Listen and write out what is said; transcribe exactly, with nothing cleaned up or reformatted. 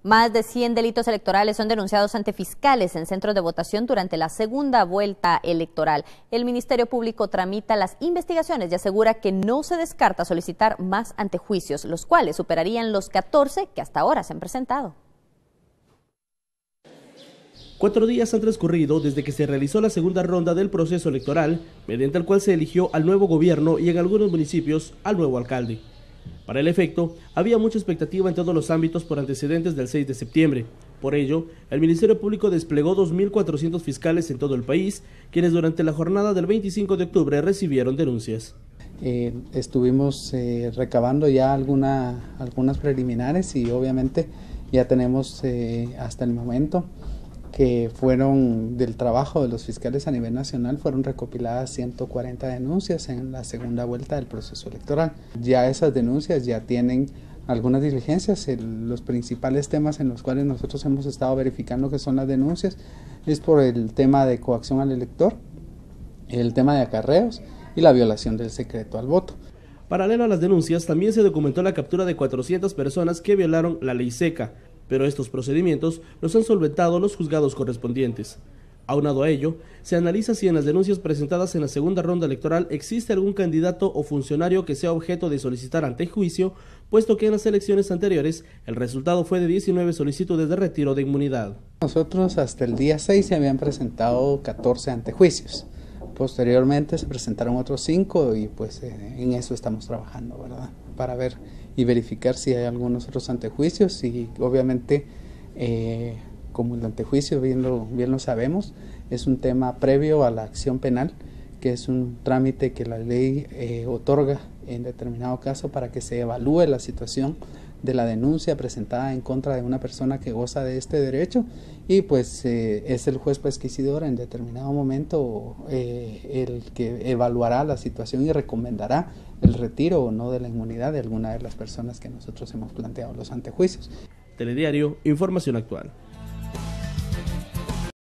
Más de cien delitos electorales son denunciados ante fiscales en centros de votación durante la segunda vuelta electoral. El Ministerio Público tramita las investigaciones y asegura que no se descarta solicitar más antejuicios, los cuales superarían los catorce que hasta ahora se han presentado. Cuatro días han transcurrido desde que se realizó la segunda ronda del proceso electoral, mediante el cual se eligió al nuevo gobierno y en algunos municipios al nuevo alcalde. Para el efecto, había mucha expectativa en todos los ámbitos por antecedentes del seis de septiembre. Por ello, el Ministerio Público desplegó dos mil cuatrocientos fiscales en todo el país, quienes durante la jornada del veinticinco de octubre recibieron denuncias. Eh, estuvimos eh, recabando ya alguna, algunas preliminares y obviamente ya tenemos eh, hasta el momento que fueron del trabajo de los fiscales a nivel nacional, fueron recopiladas ciento cuarenta denuncias en la segunda vuelta del proceso electoral. Ya esas denuncias ya tienen algunas diligencias. El, los principales temas en los cuales nosotros hemos estado verificando que son las denuncias es por el tema de coacción al elector, el tema de acarreos y la violación del secreto al voto. Paralelo a las denuncias, también se documentó la captura de cuatrocientas personas que violaron la ley seca, pero estos procedimientos los han solventado los juzgados correspondientes. Aunado a ello, se analiza si en las denuncias presentadas en la segunda ronda electoral existe algún candidato o funcionario que sea objeto de solicitar antejuicio, puesto que en las elecciones anteriores el resultado fue de diecinueve solicitudes de retiro de inmunidad. Nosotros hasta el día seis se habían presentado catorce antejuicios. Posteriormente se presentaron otros cinco y pues eh, en eso estamos trabajando, ¿verdad? Para ver y verificar si hay algunos otros antejuicios y obviamente eh, como el antejuicio bien lo, bien lo sabemos, es un tema previo a la acción penal, que es un trámite que la ley eh, otorga en determinado caso para que se evalúe la situación de la denuncia presentada en contra de una persona que goza de este derecho y pues eh, es el juez pesquisidor en determinado momento eh, el que evaluará la situación y recomendará el retiro o no de la inmunidad de alguna de las personas que nosotros hemos planteado los antejuicios. Telediario, información actual.